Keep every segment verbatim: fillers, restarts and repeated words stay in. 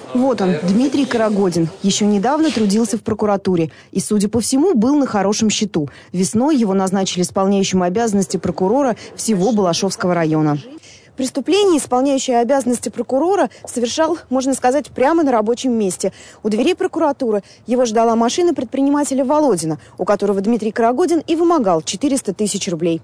Вот он, Дмитрий Карагодин. Еще недавно трудился в прокуратуре и, судя по всему, был на хорошем счету. Весной его назначили исполняющим обязанности прокурора всего Балашовского района. Преступление, исполняющее обязанности прокурора, совершал, можно сказать, прямо на рабочем месте. У дверей прокуратуры его ждала машина предпринимателя Володина, у которого Дмитрий Карагодин и вымогал четыреста тысяч рублей.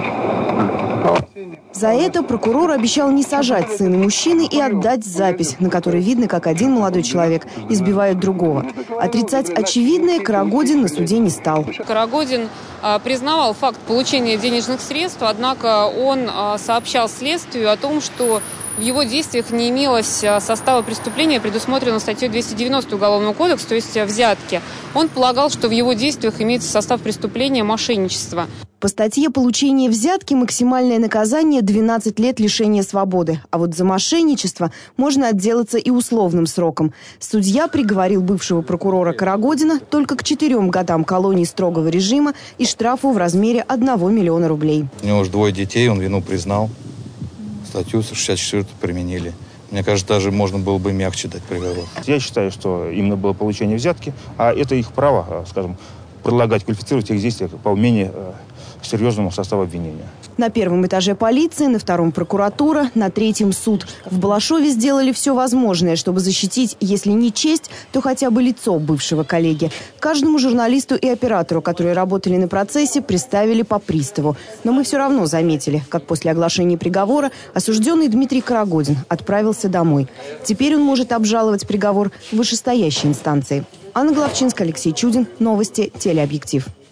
За это прокурор обещал не сажать сына мужчины и отдать запись, на которой видно, как один молодой человек избивает другого. Отрицать очевидное Карагодин на суде не стал. Карагодин а, признавал факт получения денежных средств, однако он а, сообщал следствию о том, что в его действиях не имелось состава преступления, предусмотренного статьей двести девяносто Уголовного кодекса, то есть взятки. Он полагал, что в его действиях имеется состав преступления мошенничества. По статье получения взятки максимальное наказание – двенадцать лет лишения свободы. А вот за мошенничество можно отделаться и условным сроком. Судья приговорил бывшего прокурора Карагодина только к четырем годам колонии строгого режима и штрафу в размере одного миллиона рублей. У него уже двое детей, он вину признал. Статью шестьдесят четвёртую применили. Мне кажется, даже можно было бы мягче дать приговор. Я считаю, что именно было получение взятки, а это их право, скажем, предлагать квалифицировать их действия по менее серьезному составу обвинения. На первом этаже полиция, на втором прокуратура, на третьем суд. В Балашове сделали все возможное, чтобы защитить, если не честь, то хотя бы лицо бывшего коллеги. Каждому журналисту и оператору, которые работали на процессе, приставили по приставу. Но мы все равно заметили, как после оглашения приговора осужденный Дмитрий Карагодин отправился домой. Теперь он может обжаловать приговор в вышестоящей инстанции. Анна Головчинская, Алексей Чудин. Новости. Телеобъектив.